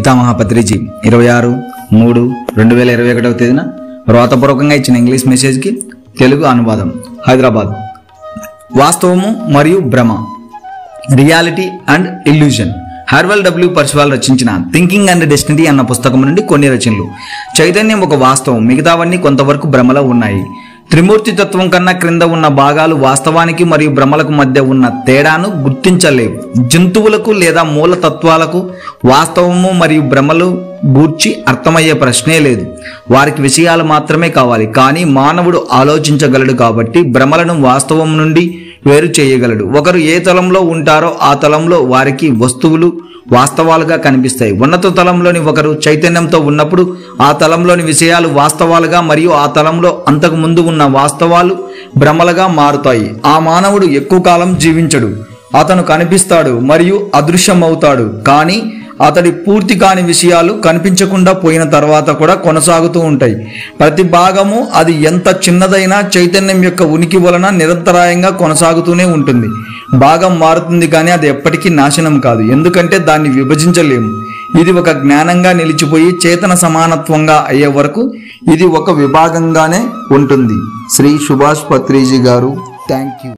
పితామహ పత్రిజీ 26/3/2021 తేదీన వ్రాతపూర్వకంగా ఇచ్చిన ఇంగ్లీష్ మెసేజ్కి తెలుగు అనువాదం. హైదరాబాద్. వాస్తవము మరియు భ్రమ, reality and illusion. Harvel W Percival రచించిన థింకింగ్ అండ్ డెస్టినీ అన్న పుస్తకం నుండి కొన్ని రచనలు. చైతన్యం ఒక వాస్తవం, మిగతావన్నీ కొంతవరకు భ్రమలో ఉన్నాయి. త్రిమూర్తి తత్వం కన్నా క్రింద ఉన్న భాగాలు వాస్తవానికి మరియు భ్రమలకు మధ్య ఉన్న తేడాను గుర్తించలేవు. జంతువులకు లేదా మూల తత్వాలకు వాస్తవము మరియు భ్రమలు గూర్చి అర్థమయ్యే ప్రశ్నే లేదు. వారికి విషయాలు మాత్రమే కావాలి. కానీ మానవుడు ఆలోచించగలడు కాబట్టి భ్రమలను వాస్తవం నుండి వేరు చేయగలడు. ఒకరు ఏ తలంలో ఉంటారో ఆ తలంలో వారికి వస్తువులు వాస్తవాలుగా కనిపిస్తాయి. ఉన్నత తలంలోని ఒకరు చైతన్యంతో ఉన్నప్పుడు ఆ తలంలోని విషయాలు వాస్తవాలుగా మరియు ఆ తలంలో అంతకు ముందు ఉన్న వాస్తవాలు భ్రమలుగా మారుతాయి. ఆ మానవుడు ఎక్కువ కాలం జీవించడు. అతను కనిపిస్తాడు మరియు అదృశ్యమవుతాడు, కానీ అతడి పూర్తి కాని విషయాలు కనిపించకుండా పోయిన తర్వాత కూడా కొనసాగుతూ ఉంటాయి. ప్రతి భాగము అది ఎంత చిన్నదైనా చైతన్యం యొక్క ఉనికి వలన నిరంతరాయంగా కొనసాగుతూనే ఉంటుంది. భాగం మారుతుంది కానీ అది ఎప్పటికీ నాశనం కాదు, ఎందుకంటే దాన్ని విభజించలేము. ఇది ఒక జ్ఞానంగా నిలిచిపోయి చేతన సమానత్వంగా అయ్యే వరకు ఇది ఒక విభాగంగానే ఉంటుంది. శ్రీ సుభాష్ పత్రిజీ గారు. Thank you.